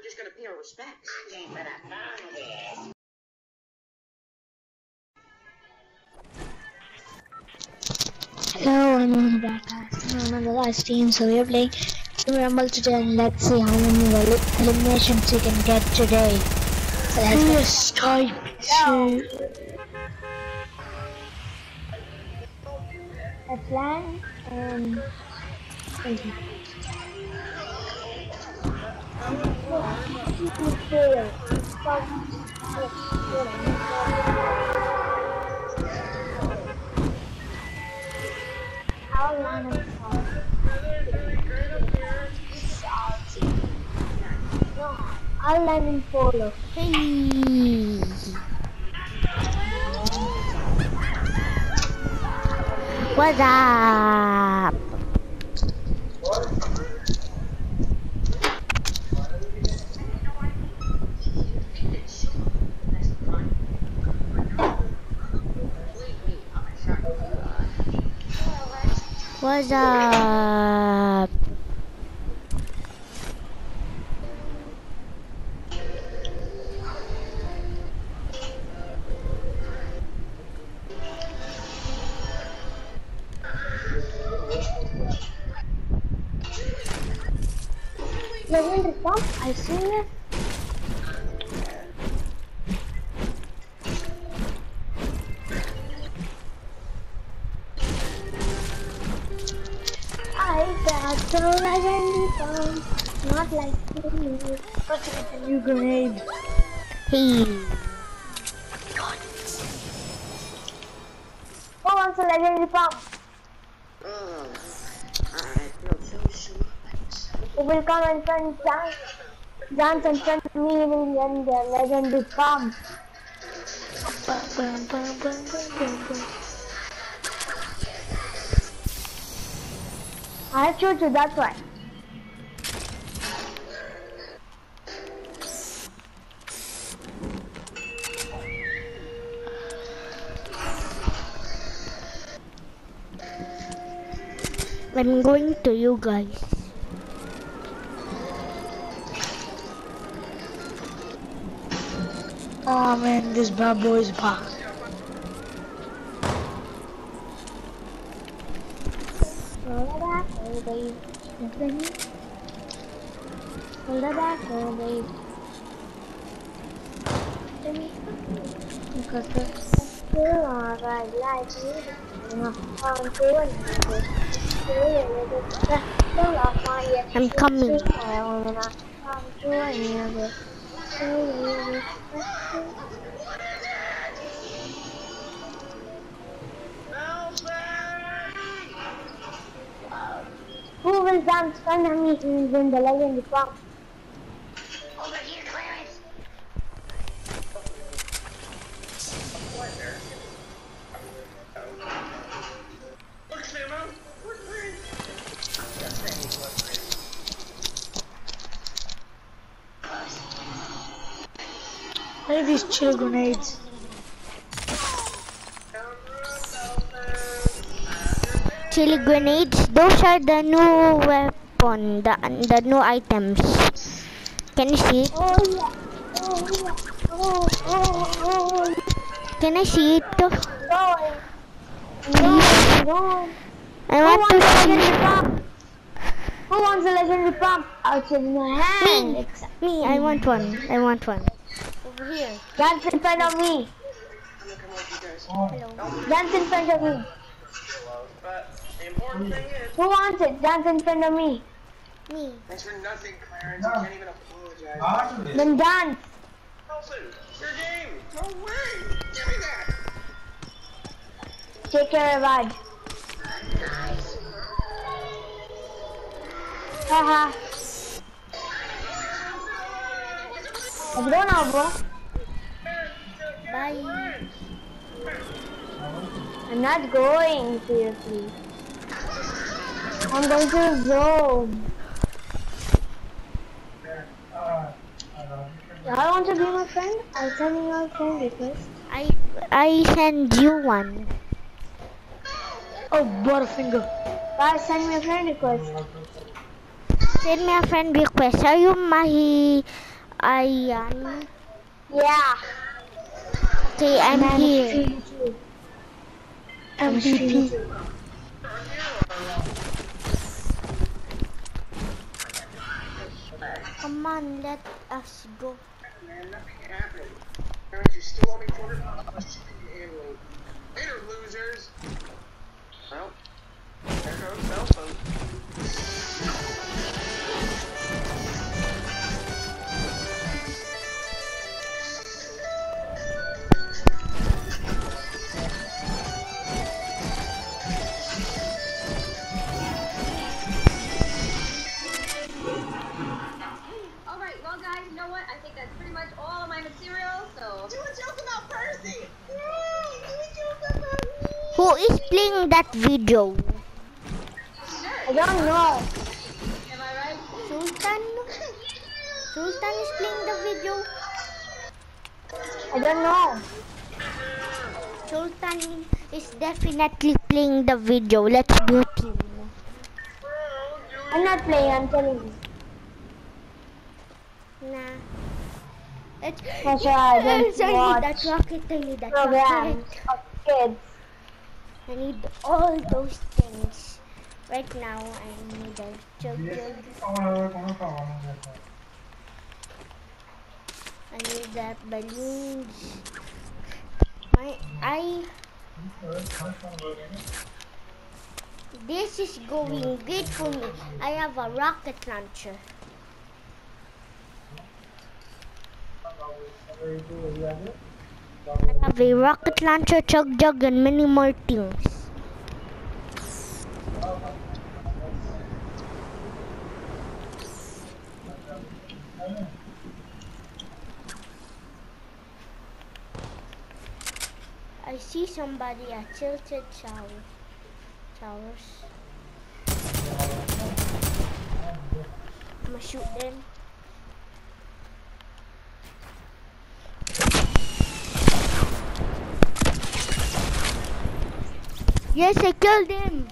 just gonna pay our respects. But I found this. Hello, I'm back on another live stream. So we are playing Team Rumble today, and let's see how many eliminations we can get today. So let's go. A plan and I'll land in polo. Hey! What's up? What's up? Legendary pump, I see it. I got the legendary pump, not like you, but it's a new grenade. Hey. Who wants a legendary pump? I feel so smart. Who will come and friend dance in front of me and the legendary pump? I chose you, that's why. I'm going to you guys. Oh man, this bad boy is back. Hold back, oh babe. Hold back, oh babe. I'm coming. Who will dance front of me when the legendary pump? Over here, Clarence. Look, Samo. Look, What are these chill grenades? Chili grenades, those are the new weapon, the new items. Can you see it? Oh yeah. Oh. Can I see it? No. I want to see. Who wants a legendary pump? Out in my hand. Me. I want one. Over here. Dance in front of me. Hello. Dance in front of me. But the important thing is... Who wants it? Dance in front of me. Me. Thanks for nothing, Clarence. You can't even apologize. Then dance. Nelson, your game. No way. Give me that. Take care, bud. Haha. Let's go now, bro. Bye. I'm not going, seriously. I'm going to zone. Y'all want to be my friend? I'll send you a friend request. I send you one. Oh, Butterfinger. Guys, send me a friend request. Send me a friend request. Are you my Ayan. Yeah. Okay, I'm Man, here. MVP. Come on, let us go. Man, nothing happened. Parents, you still owe me $400. Handling. Later, losers. Well, there goes cell phone. Alright, well guys, you know what? I think that's pretty much all of my material, so... Do a joke about Percy! Yay! Do a joke about me! Who is playing that video? I don't know. Am I right? Sultan? Sultan is playing the video. I don't know. Sultan is definitely playing the video. Let's mute him. I'm not playing, I'm telling you. Nah. It's, That's why I don't yes, I need watch that rocket. I need that programs rocket. of kids. I need all those things. Right now, I need a chug. I need that balloons. This is going great for me. I have a rocket launcher. I have a rocket launcher, chug jug, and many more things. I see somebody at Tilted Towers. I'm gonna shoot them. Yes, I killed him.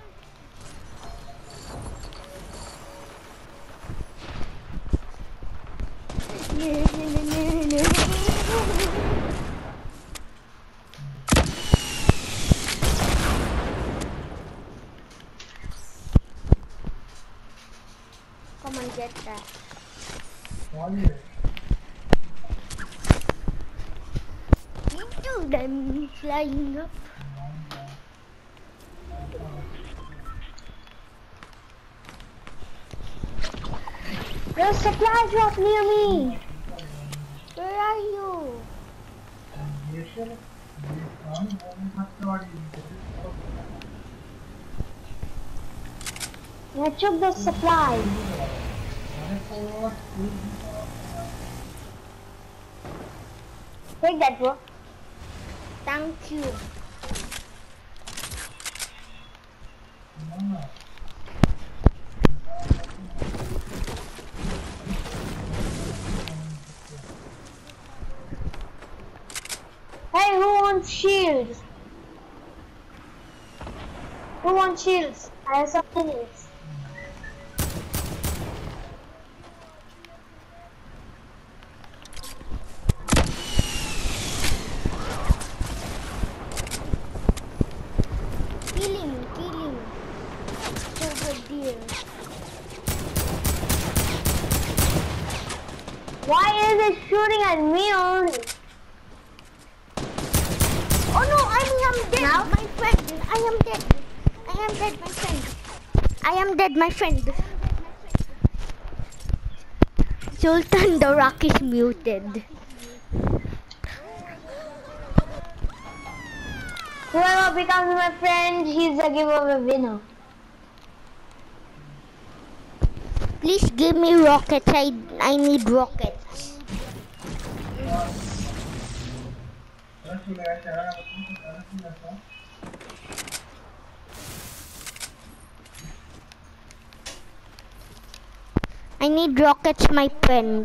Come on, get that. Dude, I'm flying up. There's a supply drop near me. Where are you? I took the supply. Take that, bro. Thank you. Hey, who wants shields? Who wants shields? I have some minis. Kill him, kill him. Over there. Why is it shooting at me only? Oh no, I am dead, Now? my friend. I am dead. I am dead, my friend. I am dead, my friend. Sultan the Rock is muted. Whoever becomes my friend, he's a giveaway winner. Please give me rockets. I need rockets. I need rockets, my friend.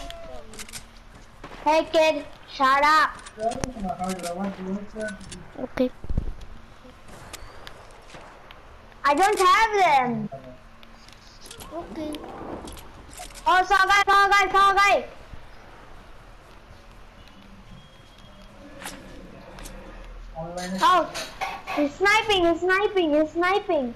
Hey kid, shut up. Okay. I don't have them. Okay. Oh, saw a guy. Oh, he's sniping, he's sniping, he's sniping.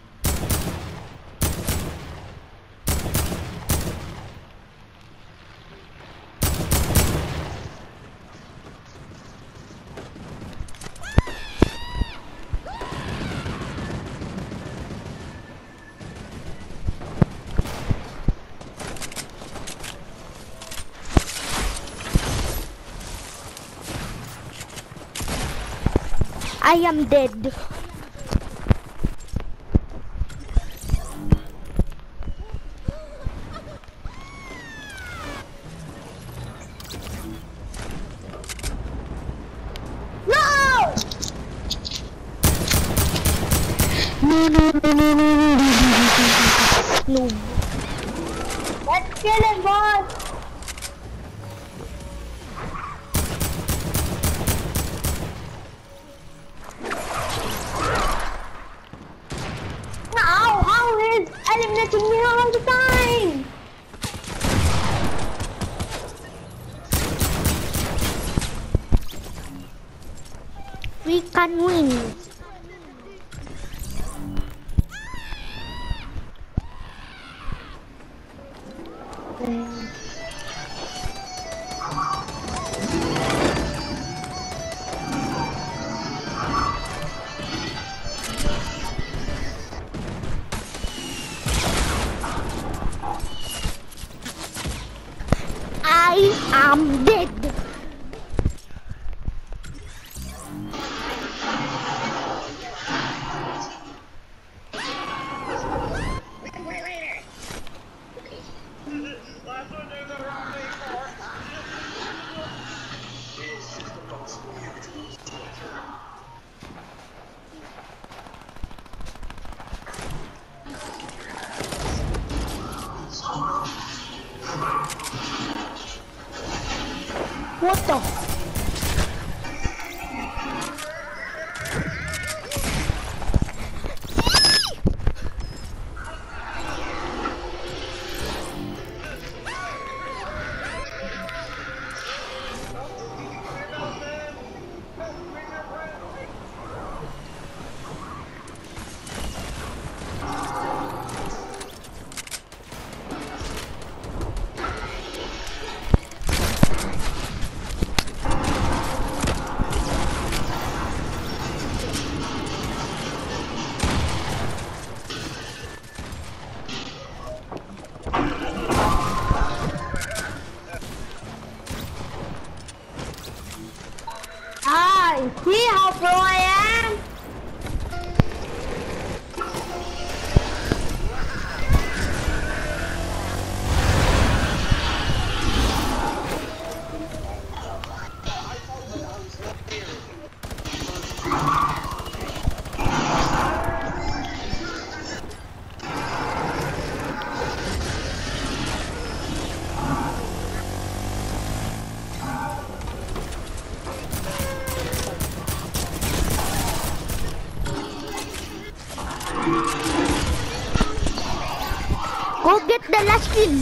I am dead. No! Noob. Let's kill him, boss. Now, how is eliminating me all the time? We can win. I am dead. What the? See how pro I am? Go get the last kill.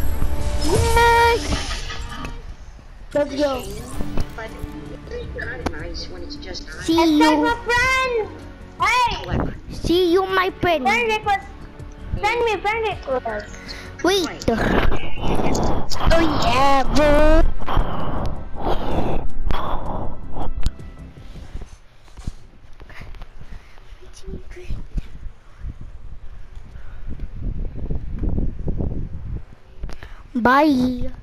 Yes. Let's go. But it's kind of nice when it's just See Except you. my friend. Hey, See you, my friend. friend request. Send me friend request. Wait. Oh yeah, bro. Bye.